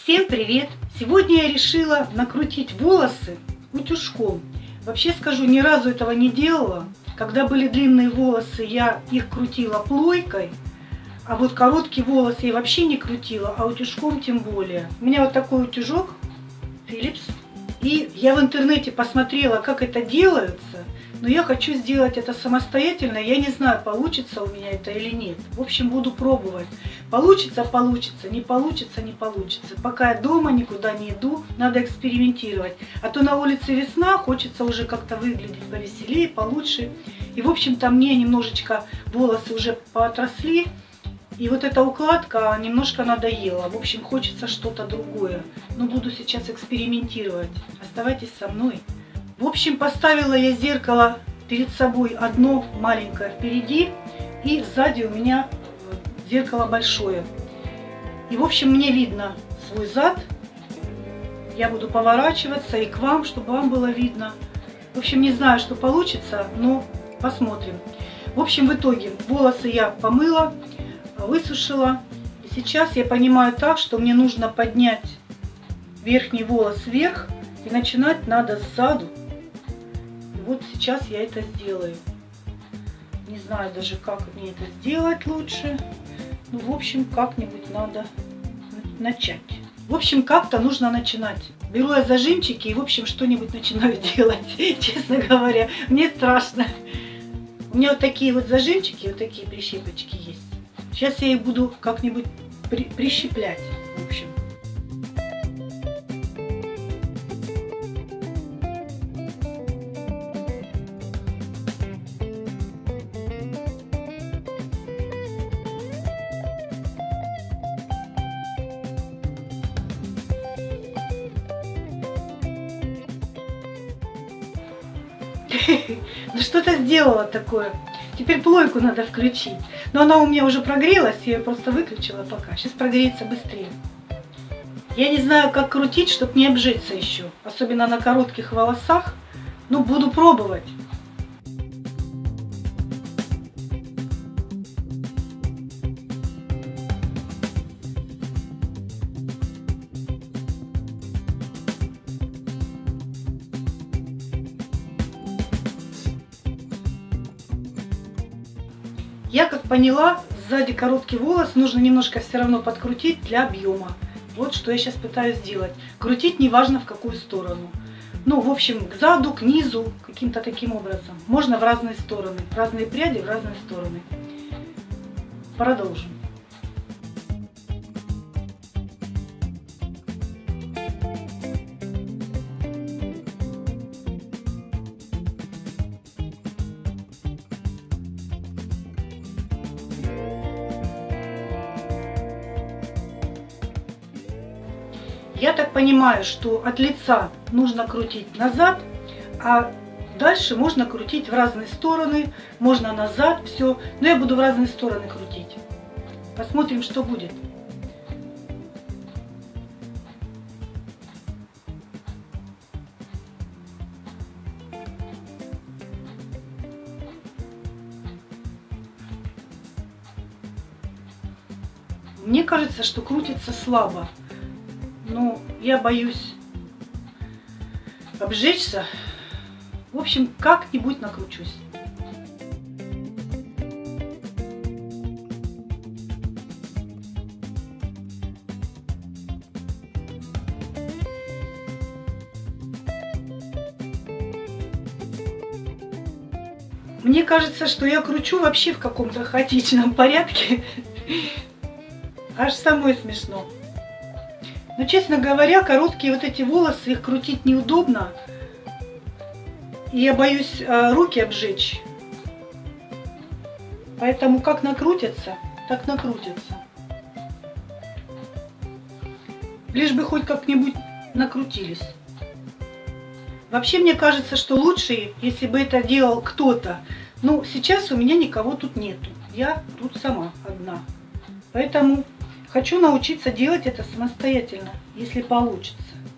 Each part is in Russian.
Всем привет! Сегодня я решила накрутить волосы утюжком. Вообще скажу, ни разу этого не делала. Когда были длинные волосы, я их крутила плойкой. А вот короткие волосы я вообще не крутила, а утюжком тем более. У меня вот такой утюжок Philips. И я в интернете посмотрела, как это делается. Но я хочу сделать это самостоятельно. Я не знаю, получится у меня это или нет. В общем, буду пробовать. Получится, получится, не получится, не получится. Пока я дома, никуда не иду, надо экспериментировать. А то на улице весна, хочется уже как-то выглядеть повеселее, получше. И, в общем-то, мне немножечко волосы уже поотросли. И вот эта укладка немножко надоела. В общем, хочется что-то другое. Но буду сейчас экспериментировать. Оставайтесь со мной. В общем, поставила я зеркало перед собой одно маленькое впереди. И сзади у меня зеркало большое. И, в общем, мне видно свой зад. Я буду поворачиваться и к вам, чтобы вам было видно. В общем, не знаю, что получится, но посмотрим. В общем, в итоге волосы я помыла, высушила. И сейчас я понимаю так, что мне нужно поднять верхний волос вверх. И начинать надо сзаду. И вот сейчас я это сделаю. Не знаю даже, как мне это сделать лучше. Ну, в общем, как-нибудь надо начать. В общем, как-то нужно начинать. Беру я зажимчики и, в общем, что-нибудь начинаю делать. Честно говоря, мне страшно. У меня вот такие вот зажимчики, вот такие прищепочки есть. Сейчас я их буду как-нибудь прищеплять, в общем. Ну что-то сделала такое. Теперь плойку надо включить. Но она у меня уже прогрелась, я ее просто выключила пока. Сейчас прогреется быстрее. Я не знаю, как крутить, чтобы не обжечься еще. Особенно на коротких волосах. Но буду пробовать. Я как поняла, сзади короткий волос нужно немножко все равно подкрутить для объема. Вот что я сейчас пытаюсь сделать. Крутить неважно в какую сторону. Ну, в общем, к заду, к низу, каким-то таким образом. Можно в разные стороны. Разные пряди в разные стороны. Продолжим. Я так понимаю, что от лица нужно крутить назад, а дальше можно крутить в разные стороны, можно назад, все. Но я буду в разные стороны крутить. Посмотрим, что будет. Мне кажется, что крутится слабо. Но я боюсь обжечься. В общем, как-нибудь накручусь. Мне кажется, что я кручу вообще в каком-то хаотичном порядке. Аж самой смешно. Но, честно говоря, короткие вот эти волосы, их крутить неудобно. И я боюсь руки обжечь. Поэтому как накрутятся, так накрутятся. Лишь бы хоть как-нибудь накрутились. Вообще, мне кажется, что лучше, если бы это делал кто-то. Но сейчас у меня никого тут нету. Я тут сама одна. Поэтому хочу научиться делать это самостоятельно, если получится.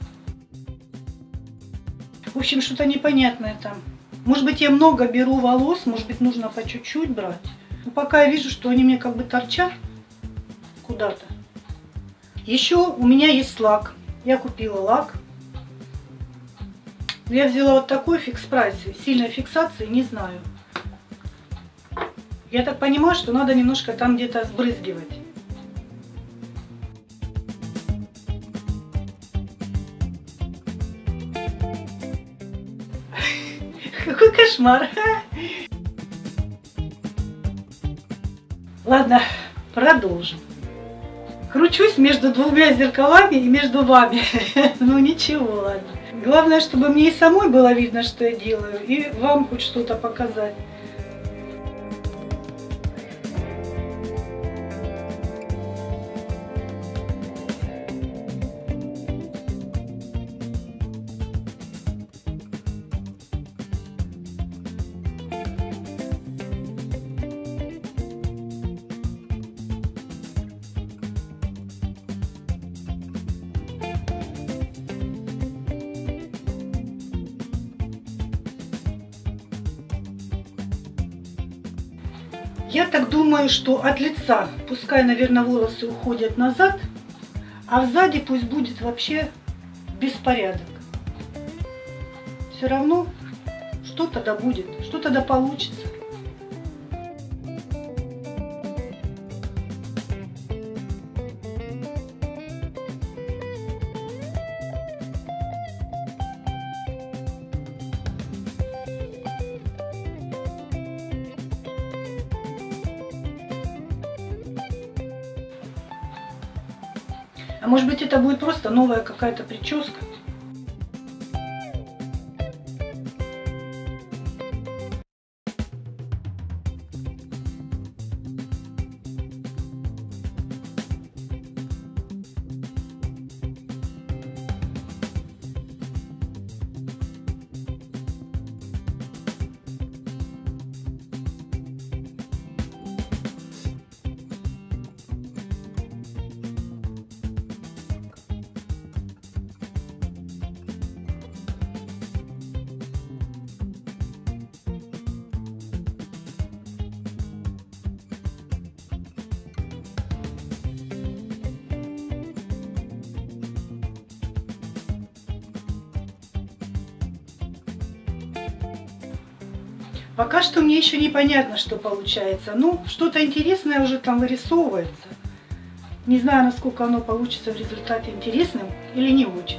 В общем, что-то непонятное там. Может быть, я много беру волос, может быть, нужно по чуть-чуть брать. Но пока я вижу, что они мне как бы торчат куда-то. Еще у меня есть лак. Я купила лак. Я взяла вот такой фикс-прайс. Сильной фиксации не знаю. Я так понимаю, что надо немножко там где-то сбрызгивать. Какой кошмар. Ладно, продолжим. Кручусь между двумя зеркалами и между вами. Ну ничего, ладно. Главное, чтобы мне и самой было видно, что я делаю, и вам хоть что-то показать. Я так думаю, что от лица, пускай, наверное, волосы уходят назад, а сзади пусть будет вообще беспорядок. Все равно что-то да будет, что-то да получится. А может быть, это будет просто новая какая-то прическа? Пока что мне еще непонятно, что получается. Ну, что-то интересное уже там вырисовывается. Не знаю, насколько оно получится в результате интересным или не очень.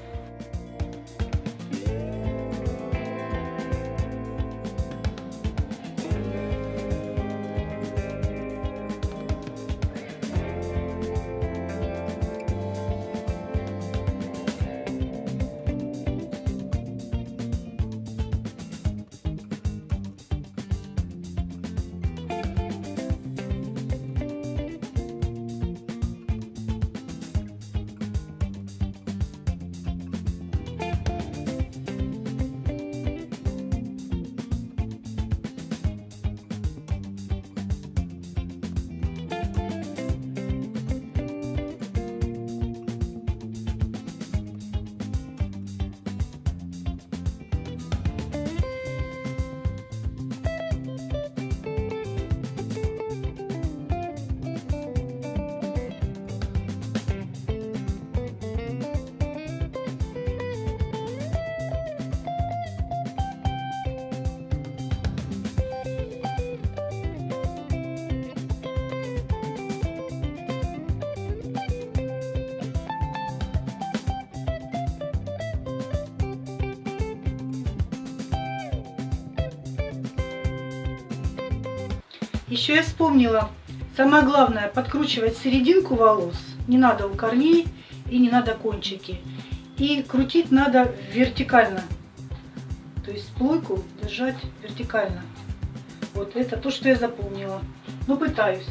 Еще я вспомнила, самое главное, подкручивать серединку волос. Не надо у корней и не надо кончики. И крутить надо вертикально. То есть плойку держать вертикально. Вот это то, что я запомнила. Ну, пытаюсь.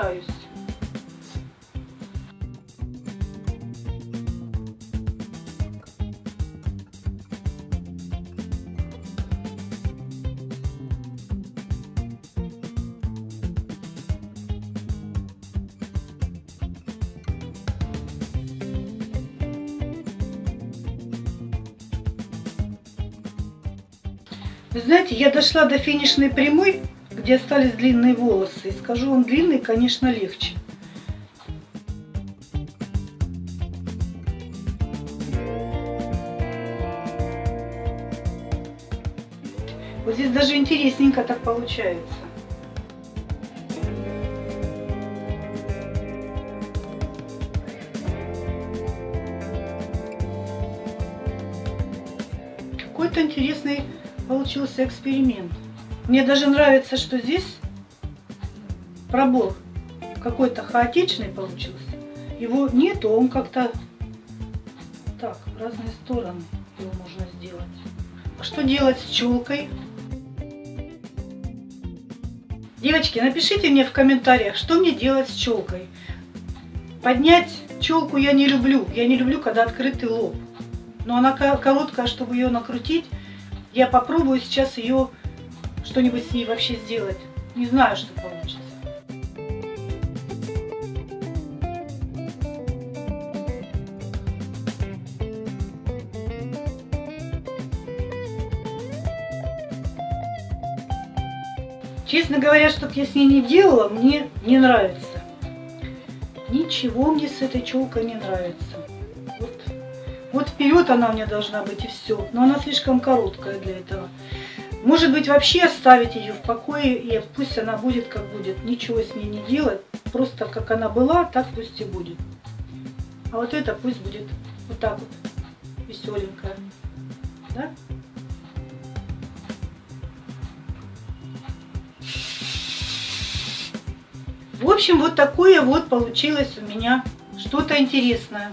Вы знаете, я дошла до финишной прямой, где остались длинные волосы. И скажу вам, длинные, конечно, легче. Вот здесь даже интересненько так получается. Какой-то интересный получился эксперимент. Мне даже нравится, что здесь пробор какой-то хаотичный получился. Его нету, он как-то так, в разные стороны его можно сделать. А что делать с челкой? Девочки, напишите мне в комментариях, что мне делать с челкой. Поднять челку я не люблю. Я не люблю, когда открытый лоб. Но она короткая, чтобы ее накрутить. Я попробую сейчас ее что-нибудь с ней вообще сделать. Не знаю, что получится. Честно говоря, что я с ней не делала, мне не нравится. Ничего мне с этой челкой не нравится. Вот вперед она у меня должна быть и все. Но она слишком короткая для этого. Может быть, вообще оставить ее в покое, и пусть она будет как будет. Ничего с ней не делать. Просто как она была, так пусть и будет. А вот это пусть будет вот так вот. Веселенькая. Да? В общем, вот такое вот получилось у меня что-то интересное.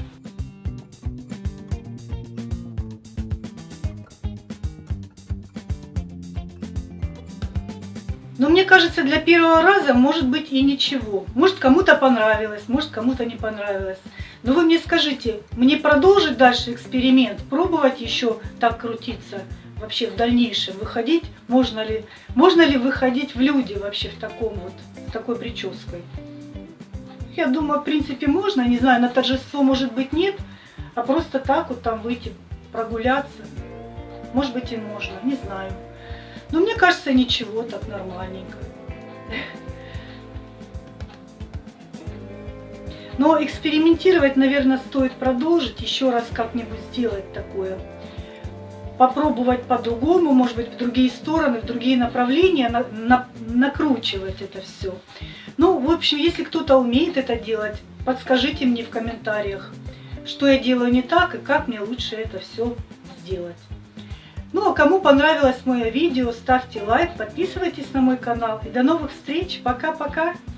Но мне кажется, для первого раза может быть и ничего. Может, кому-то понравилось, может, кому-то не понравилось. Но вы мне скажите, мне продолжить дальше эксперимент, пробовать еще так крутиться, вообще в дальнейшем выходить? Можно ли выходить в люди вообще в таком вот, с такой прической? Я думаю, в принципе, можно. Не знаю, на торжество, может быть, нет. А просто так вот там выйти, прогуляться. Может быть, и можно, не знаю. Но мне кажется, ничего, так нормальненько. Но экспериментировать, наверное, стоит продолжить. Еще раз как-нибудь сделать такое. Попробовать по-другому, может быть, в другие стороны, в другие направления, накручивать это все. Ну, в общем, если кто-то умеет это делать, подскажите мне в комментариях, что я делаю не так и как мне лучше это все сделать. Ну, а кому понравилось мое видео, ставьте лайк, подписывайтесь на мой канал. И до новых встреч. Пока-пока.